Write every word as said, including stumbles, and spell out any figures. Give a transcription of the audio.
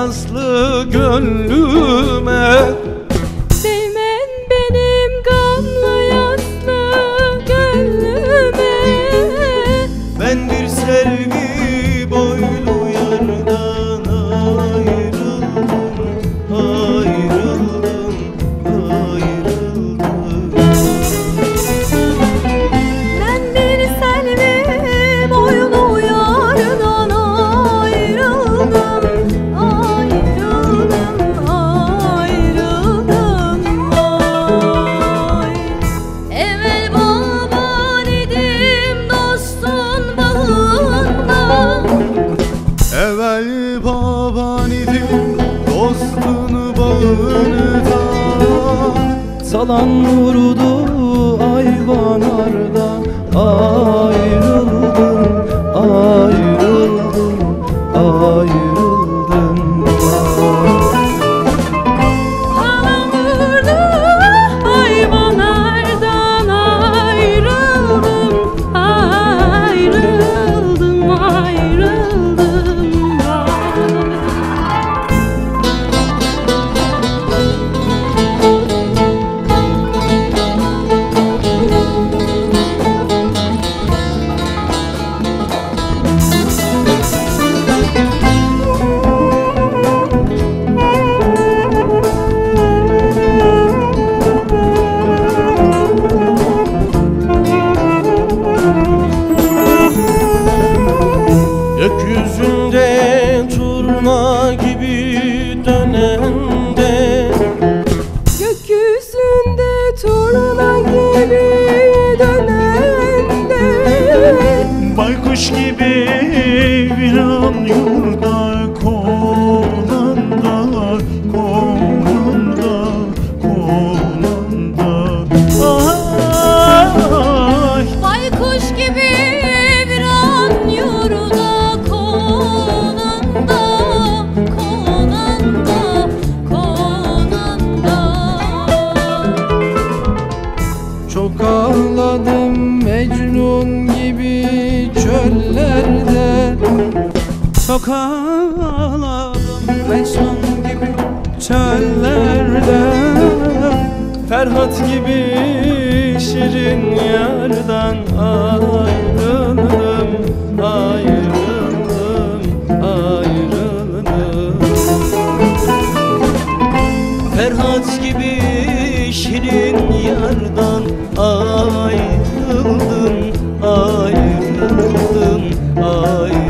yaslı gönlüme. Değmen benim gamlı yaslı gönlüme. Ben bir sevgi boylu yardan ayrıldım, ayrıldım, ayrıldım. Ben bir selvi boylu yardan ayrıldım, ayrıldım, ayrıldım. Ay. Evvel baban idim dostun bağında. Evvel baban idim dostun bağında. Salan vurdu ayvanarda. Ayrıldım, ayrıldım, ayrıldım. Salan vurdu hayvanlardan. Ayrıldım, ayrıldım, ayrıldım. Gökyüzünde turna gibi dönende. Gökyüzünde turna gibi dönende. Baykuş gibi bir an yurda konanda, konanda, konanda. Ay, Baykuş gibi bir an yurda konanda, konanda, konanda. çok ağladım Mecnun gibi çöllerde. Çok ağladım Mecnun gibi çöllerde. Ferhat gibi şirin yardan ayrıldım, ayrıldım, ayrıldım. Ferhat gibi şirin yardan ayrıldım, ayrıldım, ayrıldım.